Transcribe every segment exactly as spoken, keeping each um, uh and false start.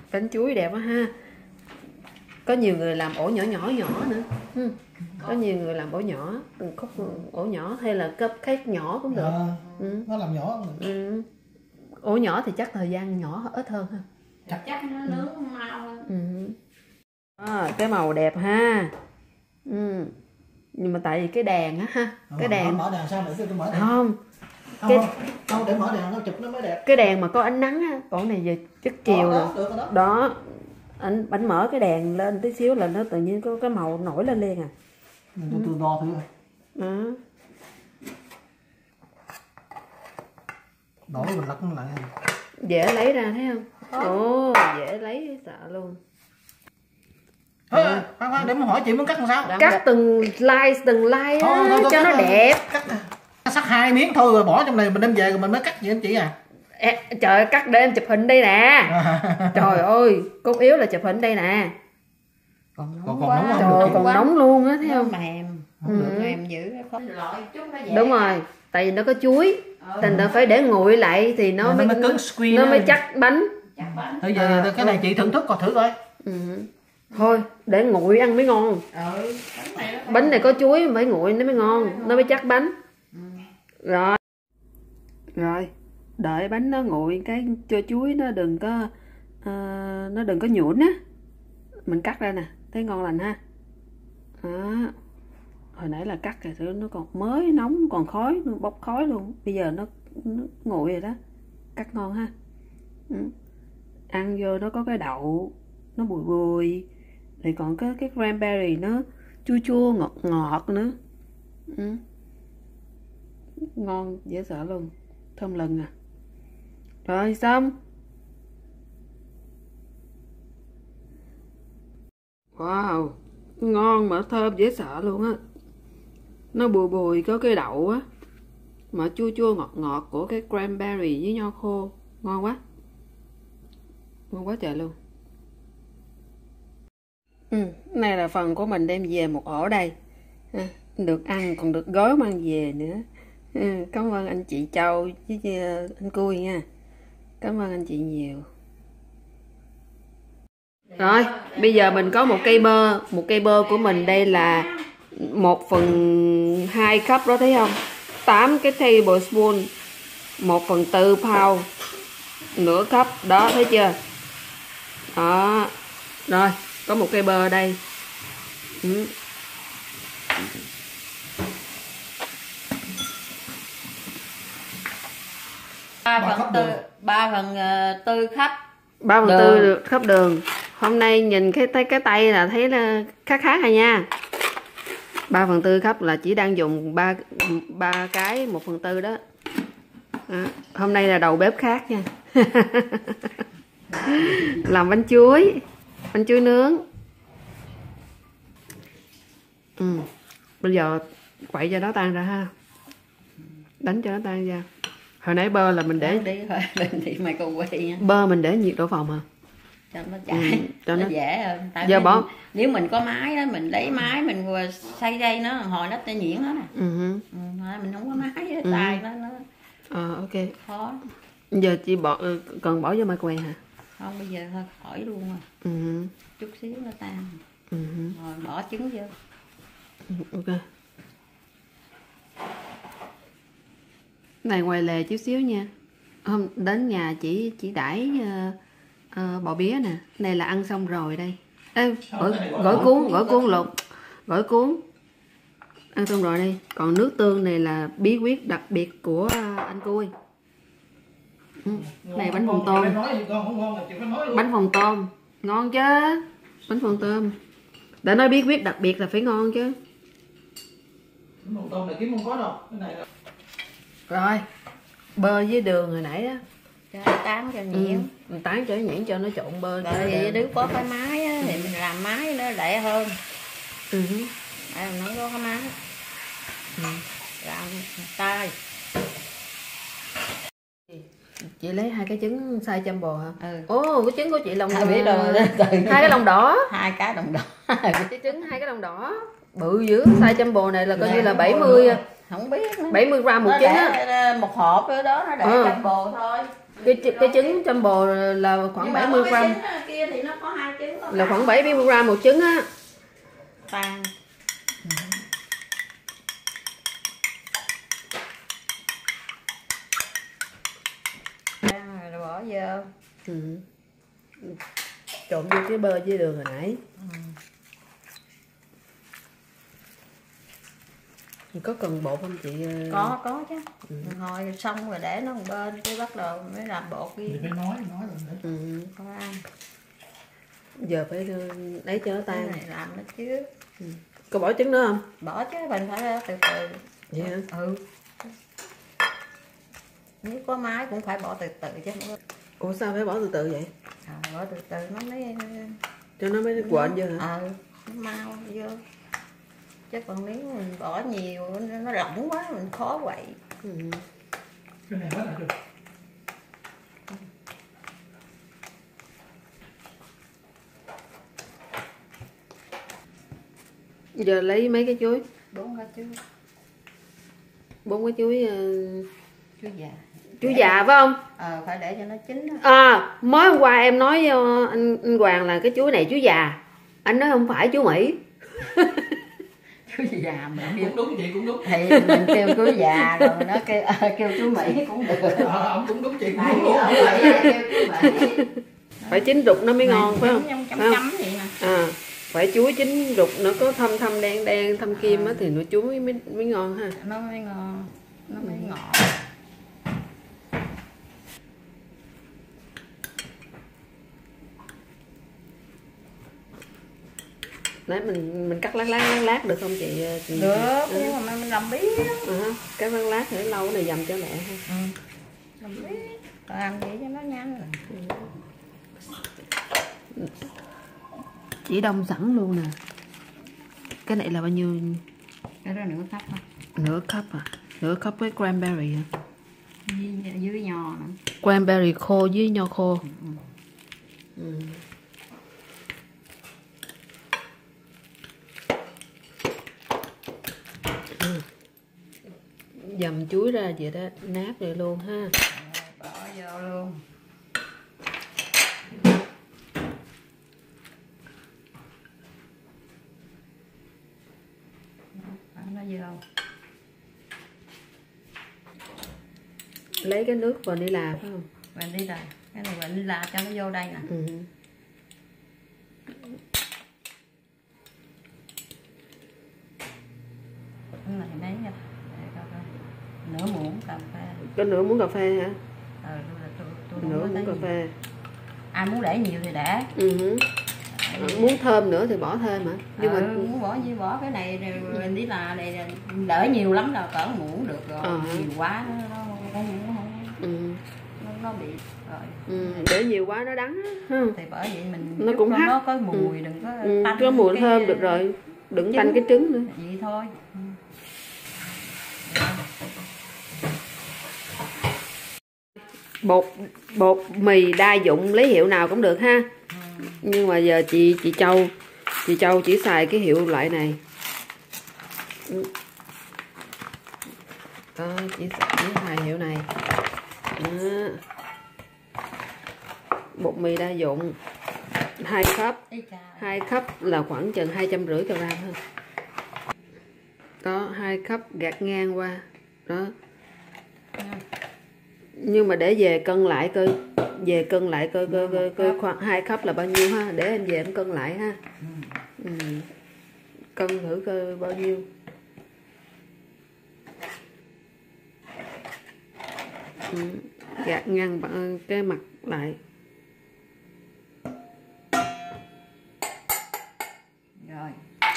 Bánh chuối đẹp quá ha. Có nhiều người làm ổ nhỏ nhỏ nhỏ nữa. Ừ. Có nhiều người làm ổ nhỏ, khúc ổ nhỏ hay là cupcake nhỏ cũng được. À, ừ. Nó làm nhỏ cũng được. Ừ. Ổ nhỏ thì chắc thời gian nhỏ ít hơn ha. Chắc, chắc nó nướng mau hơn. Ừ. À, cái màu đẹp ha. Ừ. Nhưng mà tại vì cái đèn á ha, Ờ, cái đèn mở đèn sao để tôi mở đèn. không. Không, Cái... không, không, để mở đèn nó chụp nó mới đẹp. Cái đèn mà có ánh nắng á, còn này giờ chất chiều rồi. Đó, đó. Đó. Anh bánh mở cái đèn lên tí xíu là nó tự nhiên có cái màu nổi lên liền à. Ừ. Tôi, tôi đo thử rồi. Ừ. Đổ mình lật nó lại. Dễ lấy ra thấy không? Ồ, dễ lấy sợ luôn. Thôi, ừ. khoan khoan để muốn hỏi chị muốn cắt làm sao? Cắt từng like từng like thôi, á, thôi, thôi, cho nó đẹp. Cắt sắc hai miếng thôi rồi bỏ trong này mình đem về rồi mình mới cắt gì anh chị à? Ê, trời cắt để em chụp hình đây nè. Trời ơi, cốt yếu là chụp hình đây nè. Còn nóng còn, còn quá. nóng Trời ơi, còn nóng luôn á thấy nó không? mềm. Ừ. Mềm dữ không. Loại chút nó dễ. Đúng rồi, tại vì nó có chuối. Ừ. Thành ra phải để nguội lại thì nó, nó mới mới cứng squeeze nó đó. mới chắc bánh. Chắc bánh. Bây giờ à, cái này chị thưởng thức còn thử coi. Ừ. Thôi, để nguội ăn mới ngon. Ừ, bánh này, nó bánh này có chuối phải nguội nó mới ngon, nó mới chắc bánh. Ừ. Rồi. Rồi, đợi bánh nó nguội cái cho chuối nó đừng có uh, nó đừng có nhũn á. Mình cắt ra nè, thấy ngon lành ha. Đó. Hồi nãy là cắt rồi nó còn mới nóng còn khói, nó bốc khói luôn. Bây giờ nó, nó nguội rồi đó. Cắt ngon ha. Ừ. Ăn vô nó có cái đậu nó bùi bùi, thì còn cái cái cranberry nó chua chua ngọt ngọt nữa. Ừ. Ngon dễ sợ luôn, thơm lừng à. Rồi xong. Wow, ngon mà thơm dễ sợ luôn á. Nó bùi bùi có cái đậu á, mà chua chua ngọt ngọt của cái cranberry với nho khô, ngon quá, ngon quá trời luôn. Ừ, này là phần của mình đem về một ổ đây. À, được ăn còn được gói mang về nữa. Ừ, cảm ơn anh chị Châu với anh Cui nha. Cảm ơn anh chị nhiều. Rồi, bây giờ mình có một cây bơ. Một cây bơ của mình đây là một phần hai cup đó thấy không? tám cái tablespoon, một phần tư pound, nửa cup đó thấy chưa? Đó. Rồi, có một cây bơ đây. Ừ. ba phần tư ba phần tư khắp ba phần tư khắp đường. Hôm nay nhìn cái tay cái tay là thấy là khá khá rồi nha. ba phần tư khắp là chỉ đang dùng ba ba cái một phần tư đó. À, hôm nay là đầu bếp khác nha. Làm bánh chuối, bánh chuối nướng. Ừ. Bây giờ quậy cho nó tan ra ha, đánh cho nó tan ra. Hồi nãy bơ là mình để đi thôi, mình thì mày còn quay nha. Bơ mình để nhiệt độ phòng hả? Cho nó chảy, ừ, cho nó, nó dễ hơn. Tại giờ bỏ nếu mình có máy đó, mình lấy máy mình xay dây nó hồi nó tê nhuyễn đó nè. Ừ. Ừ, mình không có máy đó, tay nó nó. Ờ, ok. Khó. Giờ chị bỏ cần bỏ vô microwave hả? Không, bây giờ thôi khỏi luôn rồi. Ừ. Chút xíu nó tan. Ừ. Rồi bỏ trứng vô. Ừ, ok. Này ngoài lề chút xíu nha. Hôm đến nhà chỉ chỉ đãi uh, uh, bò bía nè. Này là ăn xong rồi đây. Ê, gỏi, gỏi cuốn, gỏi cuốn lột, gỏi cuốn. Ăn xong rồi đây. Còn nước tương này là bí quyết đặc biệt của uh, anh Cui. Ừ. Này bánh phồng tôm. Bánh phồng tôm ngon chứ. Bánh phồng tôm. Đã nói bí quyết đặc biệt là phải ngon chứ. Bánh phồng tôm này kiếm không có đâu. Cái này là... Rồi, bơ với đường hồi nãy đó. Cho tán cho nhuyễn. Ừ, mình tán cho nhuyễn cho nó trộn bơ. Rồi vậy nếu có cái máy á, thì mình làm máy nó lẹ hơn. Ừ. Đây mình không có cái máy. Ừ. Làm tay. Chị lấy hai cái trứng xay chăm bò hả? Ừ. Ồ, cái trứng của chị lòng à, biết rồi. hai cái lòng đỏ. Hai cái đồng đỏ. Cái trứng hai cái lòng đỏ. Bự dữ, xay chăm bò này là coi như là bảy mươi. Không biết nữa. bảy mươi gram một trứng á. Một hộp đó nó để ừ. Chăm bò thôi. Cái cái trứng chăm bò là khoảng bảy mươi gram. Kia là khoảng bảy mươi gram một trứng á. Tan. Rồi bỏ vô. Ừ. Trộn vô cái bơ với đường hồi nãy. Ừ. Có cần bột không chị? Có, có chứ. Ừ. Hồi xong rồi để nó một bên, cái bắt đầu mới làm bột đi. Phải nói, nói rồi nữa. Ừ. Có ăn. Giờ phải lấy cho nó tan. Cái này làm nó chứ. Ừ. Có bỏ trứng nữa không? Bỏ chứ, mình phải từ từ. Vậy hả? Ừ. Nếu có máy cũng phải bỏ từ từ chứ. Ủa sao phải bỏ từ từ vậy? À, bỏ từ từ nó mới Cho nó mới quện vô hả? Ờ, nó mau vô. Chứ còn nếu mình bỏ nhiều nó lỏng quá mình khó quậy. Ừ. Cái này hết rồi chưa? Giờ lấy mấy cái chuối? Bốn cái chuối. Bốn cái chuối uh... Chuối già. Chuối già phải không? Ờ, phải để cho nó chín đó. À, mới hôm qua em nói với anh, anh Hoàng là cái chuối này chuối già. Anh nói không phải chuối Mỹ. Chuối già mình kêu Cũng đúng chị, cũng đúng. thì mình kêu chuối già rồi nó kêu à, kêu chuối Mỹ cũng được. Ờ, ông cũng đúng chị, cũng Tại đúng vì luôn. ở Mỹ là kêu chuối Mỹ. Phải chín rục nó mới ngon phải không? Chấm, chấm, Phải không? chấm vậy nè. À, phải chuối chín rục nó có thâm thâm đen đen thâm kim á thì nó chuối mới mới ngon ha. Nó mới ngon, nó mới ngọt. Nãy mình mình cắt lát lát lát lát được không chị? chị Được, à. nhưng mà mình làm biết. À, cắt lát lát để lâu này dầm cho lẹ ha. Ừ. Làm biết. Làm vậy cho nó nhanh. Chỉ đông sẵn luôn nè. Cái này là bao nhiêu? Cái đó nửa cup thôi. Nửa cup à? Nửa cup với cranberry à? Dưới, dưới nho nữa. Cranberry khô với nho khô. Ừ. Ừ. Ừ. Dầm chuối ra vậy đó, nát rồi luôn ha. Bỏ vô luôn. Bỏ nó vô. Lấy cái nước vanilla phải không? Vanilla, cái này vanilla cho nó vô đây nè. Ừ. Cái này lấy nha. Nửa muỗng cà phê. Có nửa muỗng cà phê hả? Ờ, tôi, tôi, tôi Nửa muỗng cà phê. Ai muốn để nhiều thì để. Ừ. Muốn thơm nữa thì bỏ thêm hả? Nhưng ờ, mà muốn bỏ gì bỏ cái này mình đi là này đỡ nhiều lắm là cỡ muỗng được rồi. Ờ. Nhiều quá nó nó nó, nó, ừ. nó, nó bị rồi. Ừ. Để nhiều quá nó đắng ha. Thì bởi vậy mình Nó cũng hắc. nó có mùi ừ. Đừng có ừ. tanh Có mùi cái, thơm được rồi. Đừng tanh cái trứng nữa. Vậy thôi. Ừ. Bột bột mì đa dụng lấy hiệu nào cũng được ha. Ừ. Nhưng mà giờ chị chị Châu chị Châu chỉ xài cái hiệu loại này. Đó, chỉ, chỉ xài hiệu này. Đó. Bột mì đa dụng hai cup hai cup là khoảng chừng hai trăm rưỡi gram thôi. Có hai cup gạt ngang qua đó. Nhưng mà để về cân lại coi, về cân lại coi coi coi, coi khoảng hai cup là bao nhiêu ha, để em về em cân lại ha. Ừ. Cân thử coi bao nhiêu. Ừ. Gạt ngang cái mặt lại. Rồi.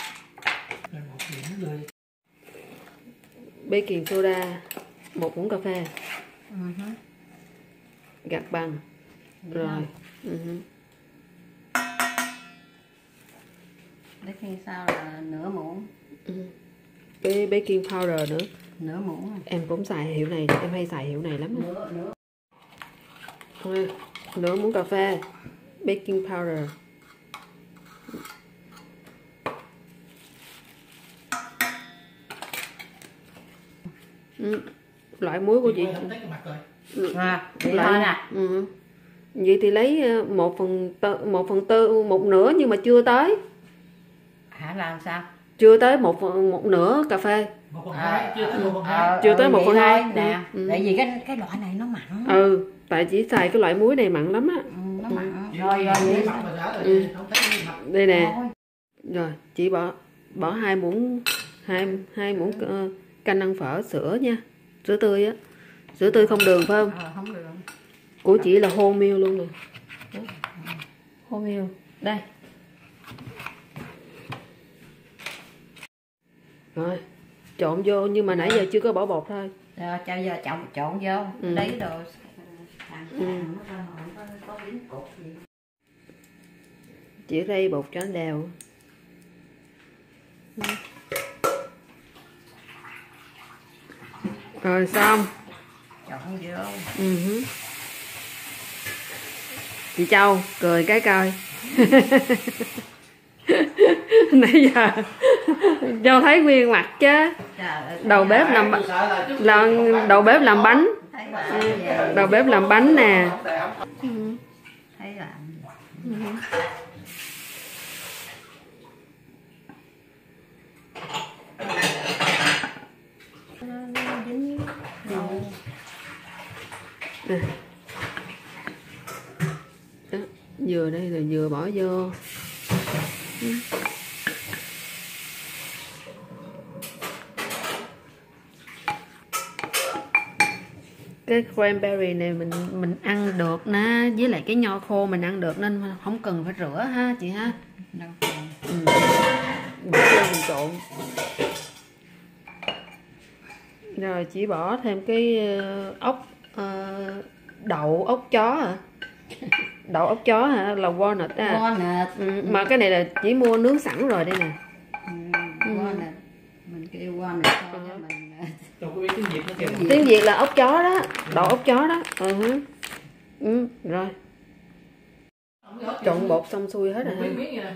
Baking soda một muỗng cà phê. Uh-huh. Gạt bằng. Rồi. Uh-huh. Baking sao là nửa muỗng. Uh-huh. Cái baking powder nữa. Nửa muỗng. Em cũng xài hiệu này, em hay xài hiệu này lắm. Nửa nửa. Thôi, nửa muỗng cà phê baking powder. Ừ. Loại muối của chị. Ừ. À, vậy Loại... thôi nè. Ừ. Vậy thì lấy một phần tư, một phần tư, một nửa nhưng mà chưa tới. Hả, làm sao? Chưa tới một phần, một nửa cà phê. Một phần hai, chưa tới một phần hai. Ờ, Chưa tới ừ, một vậy phần thôi hai. nè. Ừ. Tại vì cái cái loại này nó mặn. Ừ, tại chỉ xài cái loại muối này mặn lắm á. Ừ, nó mặn. Chị Rồi rồi muối vậy. mặn mà đã rồi, Ừ. không thấy mặn. Đây nè. Thôi. Rồi, chị bỏ bỏ hai muỗng hai hai muỗng uh, canh ăn phở sữa nha. Sữa tươi á. Sữa tươi không đường phải không? Ờ, không được. Của chị là wholemeal luôn nè. Wholemeal. Đây. Rồi, trộn vô nhưng mà nãy giờ chưa có bỏ bột thôi. Rồi cho giờ trộn trộn vô, Ừ. lấy đồ. Ừ. Chỉ rây bột cho nó đều. Rồi xong. Trộn vô. Ừ. Chị Châu cười cái coi. Nãy giờ Châu thấy nguyên mặt chứ. Đầu bếp làm bánh, là đầu bếp làm bánh. Đầu bếp làm bánh nè. Thấy là À. Đó, dừa đây rồi dừa bỏ vô. Cái cranberry này mình mình ăn được nè, với lại cái nho khô mình ăn được nên không cần phải rửa ha chị ha. Ừ. Bỏ vô mình trộn. Rồi chỉ bỏ thêm cái ốc uh, đậu ốc chó hả? Đậu ốc chó hả? Là walnut á. walnut. Ừ, mà cái này là chỉ mua nướng sẵn rồi đây nè. Ừ, walnut. Mình kêu walnut thôi chứ mình Đâu có biết tiếng Việt nó kìa. Tiếng Việt là ốc chó đó, đậu ốc chó đó. Ừ. Ừ, rồi. Trộn bột xong xuôi hết rồi ha.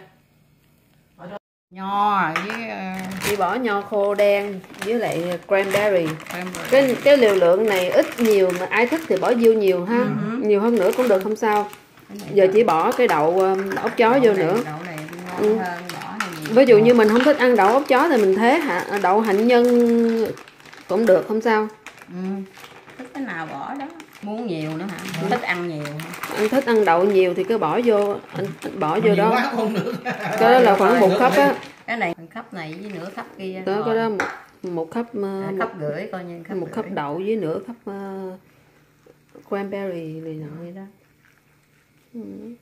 nho với Chỉ bỏ nho khô đen với lại cranberry. cranberry. Cái cái liều lượng này ít nhiều mà ai thích thì bỏ vô nhiều ha. Ừ. Nhiều hơn nữa cũng được không sao. Giờ chỉ bỏ cái đậu um, ốc chó đậu vô này, nữa. đậu này ngon Ừ. hơn, bỏ này nhiều Ví dụ hơn. như mình không thích ăn đậu ốc chó thì mình thế hả đậu hạnh nhân cũng được không sao. Ừ. Thích cái nào bỏ đó, muốn nhiều nữa hả? Ừ. Thích ăn nhiều hả? Anh thích ăn đậu nhiều thì cứ bỏ vô, anh, anh bỏ vô đó. Quá không được. Cái đó là khoảng một cup á. Cái này phần cup này với nửa cup kia. Đó rồi. cái đó một, một cup uh, À, một, cup rưỡi coi như cup một cup rưỡi. đậu với nửa cup uh, cranberry này nọ. Vậy đó. Ừ.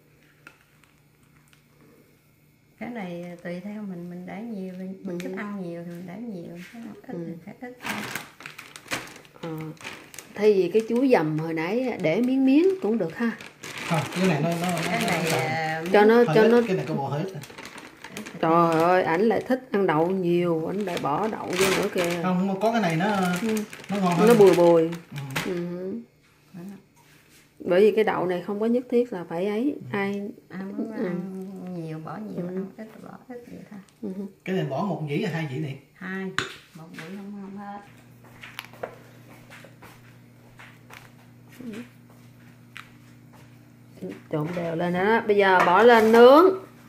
Cái này tùy theo mình mình để nhiều, mình Ừ. thích ăn nhiều thì mình để nhiều, cái nào ít Ừ. thì phải ít thôi. Ờ, thay vì cái chuối dầm hồi nãy để miếng miếng cũng được ha. Không, cái này nó nó Cái này à, Cho nó hơi cho ít, nó cái này có bộ hết. trời ơi ảnh lại thích ăn đậu nhiều, ảnh lại bỏ đậu vô nữa kìa. Không, có cái này nó Ừ. nó ngon hơn. Nó bùi bùi. Ừ. Ừ. Bởi vì cái đậu này không có nhất thiết là phải ấy ai. ăn, ăn nhiều bỏ nhiều, Ừ. ăn ít bỏ ít vậy thôi. Ừ. Cái này bỏ một dĩ hay hai dĩ này? Hai, một buổi không không hết. Trộn đều lên đó. Bây giờ bỏ lên nướng.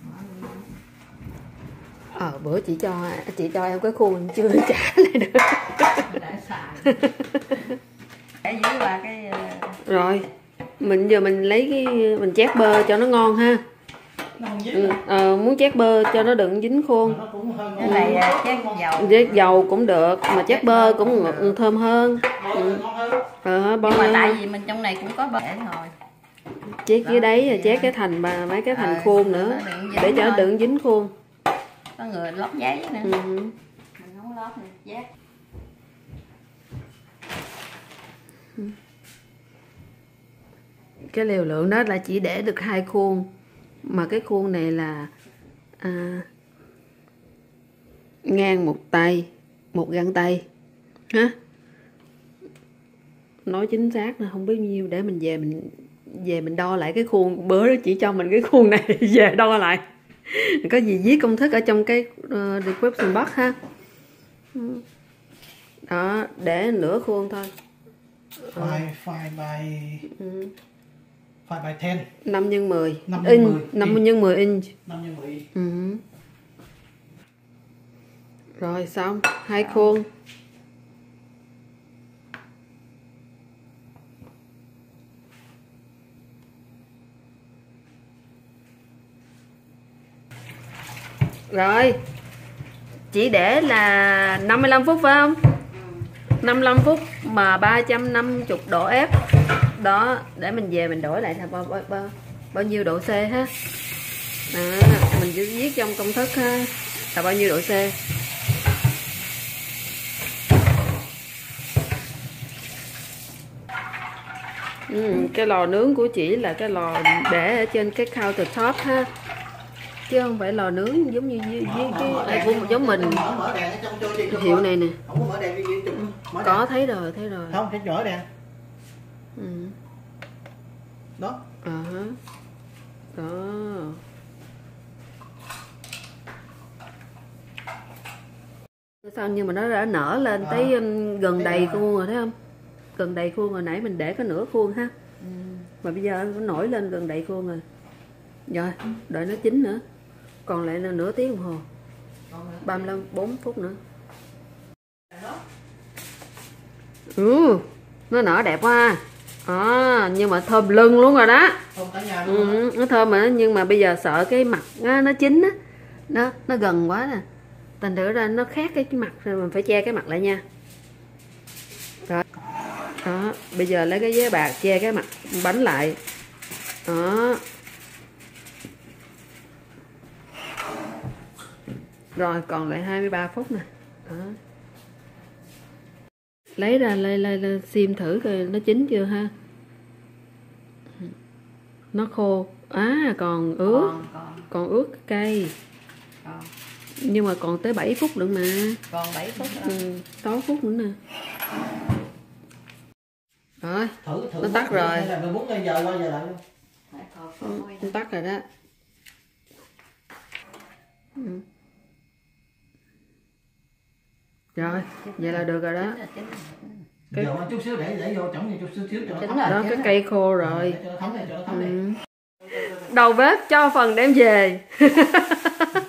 Ờ bữa chị cho chị cho em cái khuôn chưa trả lại được. Đã xài. Để dưới qua cái Rồi mình giờ mình lấy cái mình chét bơ cho nó ngon ha. Nó không dính. Ừ, ờ, muốn chét bơ cho nó đừng dính khuôn. Nó cũng hơi cái ngon. này à, chén dầu. Với dầu cũng được mà chét bơ cũng ngọt, thơm hơn. Ngon hơn. Ờ, bơ Nhưng mà tại vì mình trong này cũng có bơ để thôi. chét dưới Đó, đấy rồi vậy chét đó. cái thành bà mấy cái thành Ờ, khuôn nữa nó đừng dính để cho nó thôi. đừng dính khuôn. Có người lót giấy nữa. Ừ. Mình không lót này, giác. Cái liều lượng đó là chỉ để được hai khuôn mà cái khuôn này là à, ngang một tay một găng tay ha, nói chính xác là không biết nhiêu để mình về mình về mình đo lại cái khuôn. Bữa đó chỉ cho mình cái khuôn này về đo lại, có gì viết công thức ở trong cái uh, description box ha. Đó để nửa khuôn thôi. Phai phai bay. Ừ. five by ten. năm nhân mười. năm inch, nhân mười. năm nhân mười inch. năm nhân mười inch. Ừ. Rồi xong, hai khuôn. Rồi. Chỉ để là năm mươi lăm phút phải không? năm mươi lăm phút mà ba trăm năm mươi độ F. Đó, để mình về mình đổi lại là bao, bao, bao, bao nhiêu độ C ha. Đó, mình chỉ viết trong công thức ha, là bao nhiêu độ C. Ừ, cái lò nướng của chị là cái lò để ở trên cái counter top ha, chứ không phải lò nướng giống như với, với cái ai cũng giống mình. Hiệu này nè. Không có mở đèn đi chụp. Có thấy rồi, thấy rồi. Không, phải mở đèn. Ừ. Đó. À hả. Đó. Sao nhưng mà nó đã nở lên à, tới gần đầy khuôn rồi thấy không? Gần đầy khuôn rồi, nãy mình để có nửa khuôn ha. Ừ. Mà bây giờ nó nổi lên gần đầy khuôn rồi. Rồi, đợi nó chín nữa. Còn lại là nửa tiếng đồng hồ. ba mươi lăm bốn phút nữa. Ừ, nó nở đẹp quá. À, nhưng mà thơm lưng luôn rồi đó. Ừ, nó thơm mà nhưng mà bây giờ sợ cái mặt nó, nó chín á. Nó nó gần quá nè. Thành thử ra nó khác cái mặt rồi mình phải che cái mặt lại nha. Đó. Đó, bây giờ lấy cái giấy bạc che cái mặt bánh lại. Đó. Rồi còn lại hai mươi ba phút nè. Đó. Lấy ra lấy, lấy, lấy xiêm thử coi nó chín chưa ha. Nó khô. À còn ướt. Còn, còn. Còn ướt cây. Còn. Nhưng mà còn tới bảy phút nữa mà. Còn bảy phút nữa. Ừ, sáu phút nữa nè. Rồi, thử, thử nó tắt rồi. Là mười bốn giờ qua giờ lại luôn. Ừ, nó tắt rồi đó. Ừ. Rồi, vậy là được rồi đó. Cái... Giờ chút xíu để để vô chổng như chút xíu xíu cho nó thấm. Đó, cái cây khô rồi. Cho nó thấm này, cho nó thấm này. Ừ. Đầu bếp cho phần đem về.